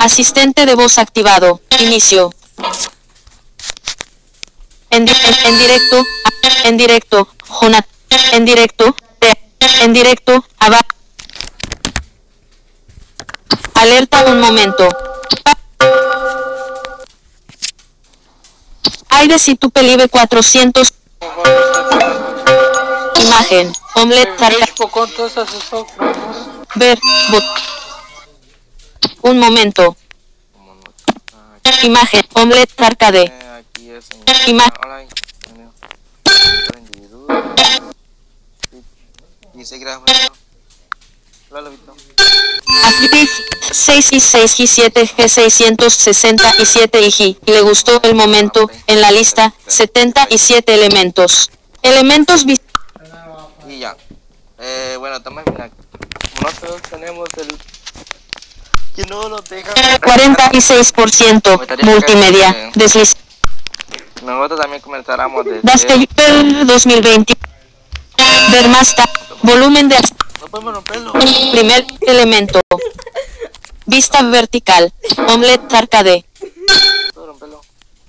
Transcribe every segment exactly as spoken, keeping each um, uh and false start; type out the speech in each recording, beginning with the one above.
Asistente de voz activado. Inicio. En, en, en directo. En directo. Jonat. En directo. En directo. Abajo. Alerta un momento. Aires y tu pelive cuatrocientos. Imagen. Omelette tarta. Ver. Bot. Un momento. Imagen. Omelette arcade. Imagen. Actriz seis y seis y siete G seiscientos sesenta y siete y G. Le gustó el momento. En la lista setenta y siete elementos. Elementos vis. Y ya. Eh, bueno, también mira. Nosotros tenemos el. Que no lo deja. cuarenta y seis por ciento. Multimedia. Desliz. Nosotros también comenzáramos desde. Daster dos mil veinte. Ver más ta. Volumen de. No podemos romperlo. Primer elemento. Vista vertical. Omelette arcade. Puedo romperlo.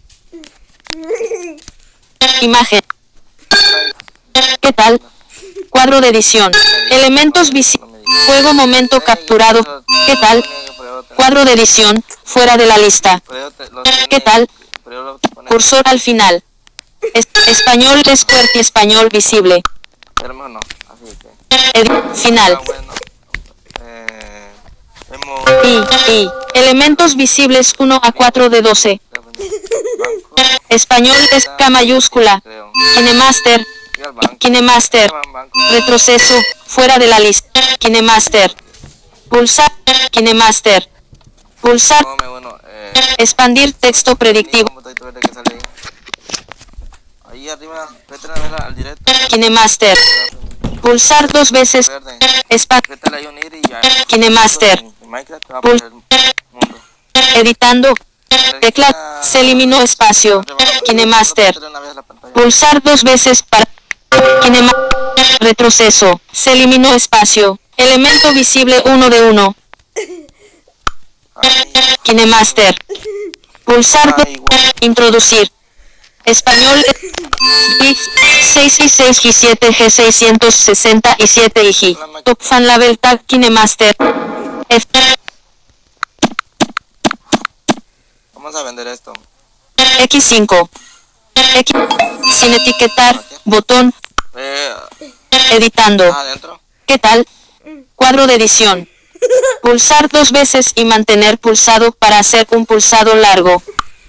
Imagen. ¿Qué tal? Cuadro de edición. Elementos visibles. Juego momento capturado. ¿Qué tal? Cuadro de edición. Fuera de la lista. ¿Qué tal? Cursor al final. Es español de QWERTY español visible. Pero mejor no. Así que. Ed final. Ah, bueno. Eh, hemos... Y, y. Elementos visibles uno a cuatro de doce. Español es K mayúscula. KineMaster. KineMaster. Retroceso. Fuera de la lista. KineMaster. Pulsar. KineMaster. Pulsar. No, me bueno. Eh, Expandir texto predictivo. ¿cómo está verde que sale ahí? Ahí arriba, vete a verla al directo. KineMaster. Pulsar dos veces. Verde. Expandir. Vete ahí unir y ya. KineMaster. En Minecraft te va a poner el mundo. Editando. Tecla. Se eliminó espacio. KineMaster. Pulsar dos veces para. Kinema. Retroceso. Se eliminó espacio. Elemento visible uno de uno. KineMaster. Pulsar dos. Introducir. Español. seis y seis y siete G seiscientos sesenta y siete y G. Top Fan Label Tag KineMaster. F. Vamos a vender esto. X cinco. X. Sin etiquetar. Botón. Eh, Editando. adentro. ¿Qué tal? Cuadro de edición. Pulsar dos veces y mantener pulsado para hacer un pulsado largo.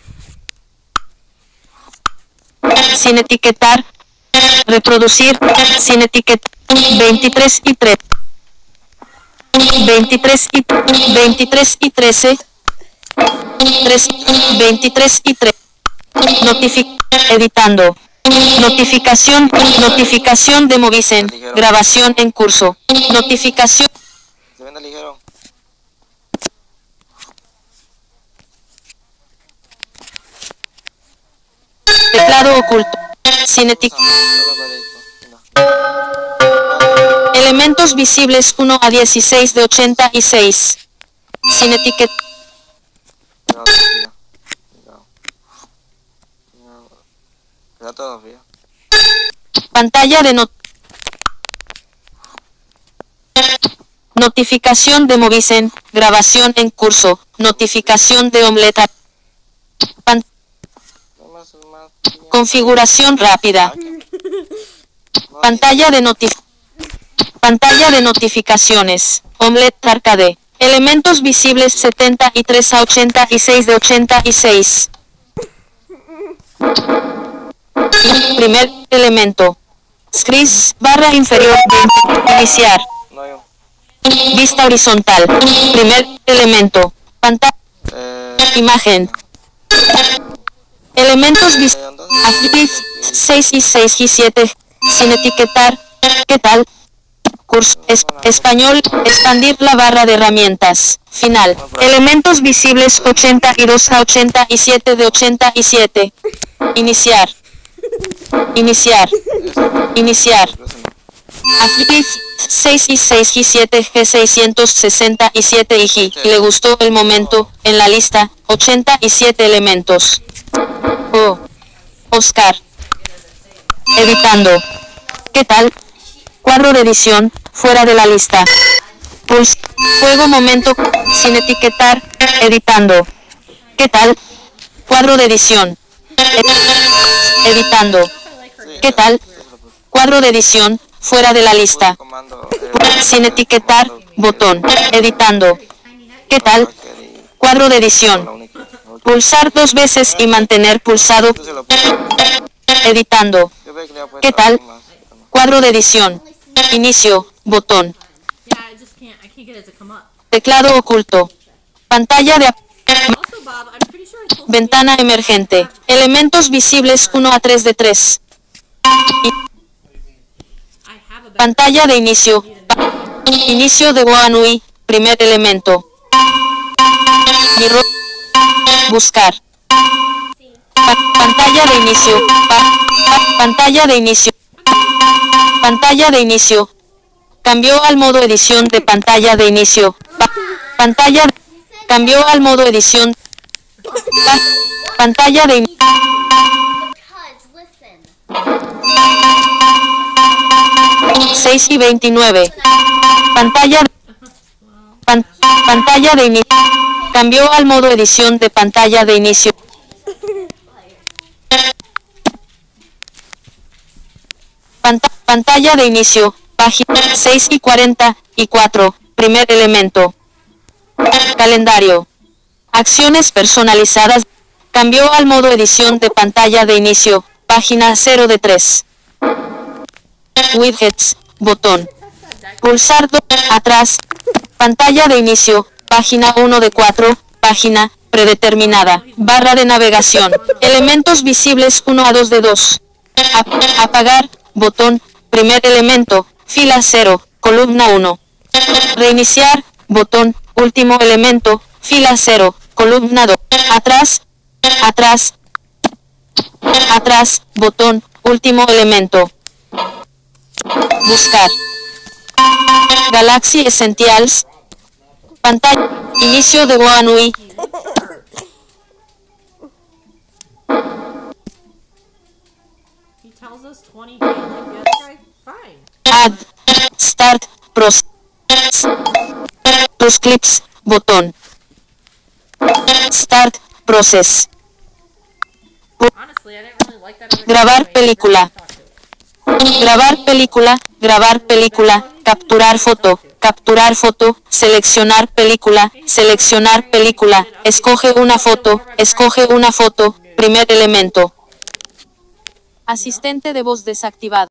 Sin etiquetar. Reproducir. Sin etiquetar. veintitrés y tres. veintitrés y veintitrés y trece. tres. veintitrés y tres. Notific. Editando. Notificación. Notificación de Movicen. Grabación en curso. Notificación. Se vende ligero. Teclado oculto. Sin etiqueta. Elementos visibles uno a dieciséis de ochenta y seis. Sin etiqueta. Cuidado todavía. Pantalla de not notificación de Movicen. Grabación en curso. Notificación de Omelette. Pan configuración rápida. Pantalla de noti Pantalla de notificaciones. Omelette arcade. Elementos visibles setenta y tres a ochenta y seis de ochenta y seis. Primer elemento. Scris barra inferior de iniciar. No, yo. Vista horizontal. Primer elemento. Pantalla. Eh, Imagen. Elementos vis. eh, entonces, Actriz seis y seis y siete. Sin etiquetar. ¿Qué tal? Curso. Es, español. Expandir la barra de herramientas. Final. Elementos visibles ochenta y dos a ochenta y siete de ochenta y siete. Iniciar. Iniciar. Iniciar. Actriz seis y seis y siete G seiscientos sesenta y siete y G. Le gustó el momento, en la lista, ochenta y siete elementos. Oh. Oscar. Editando. ¿Qué tal? Cuadro de edición, fuera de la lista. Pulse. Juego momento, sin etiquetar, editando. ¿Qué tal? Cuadro de edición. Ed- editando. ¿Qué tal? Cuadro de edición, fuera de la lista. Sin etiquetar, botón. Editando. ¿Qué tal? Cuadro de edición. Pulsar dos veces y mantener pulsado. Editando. ¿Qué tal? Cuadro de edición. Inicio, botón. Teclado oculto. Pantalla de... Ventana emergente. Elementos visibles uno a tres de tres. Pantalla de inicio. Inicio de Goanui. Primer elemento. Mirror. Buscar. Pa pantalla de inicio. Pa pa pantalla de inicio. Pantalla de inicio. Cambió al modo edición de pantalla de inicio. Pa pantalla. Cambió al modo edición. Pa pantalla de inicio. seis y veintinueve. Pantalla. Pan pantalla de inicio. Cambió al modo edición de pantalla de inicio. Pant pantalla de inicio. Página seis y cuarenta y cuatro. Primer elemento. Calendario. Acciones personalizadas. Cambió al modo edición de pantalla de inicio. Página cero de tres. Widgets. Botón. Pulsar do atrás. Pantalla de inicio. Página uno de cuatro. Página predeterminada. Barra de navegación. Elementos visibles uno a dos de dos. Ap apagar. Botón. Primer elemento. Fila cero. Columna uno. Reiniciar. Botón. Último elemento. Fila cero. Columna dos. Atrás. Atrás. Atrás. Botón. Último elemento. Buscar. Galaxy Essentials. Pantalla. Inicio de Goanui. Add. Start. Process. Tus clips. Botón. Start. Process. Grabar película. Grabar película. Grabar película. Capturar foto. Capturar foto. Seleccionar película. Seleccionar película. Escoge una foto. Escoge una foto. Primer elemento. Asistente de voz desactivado.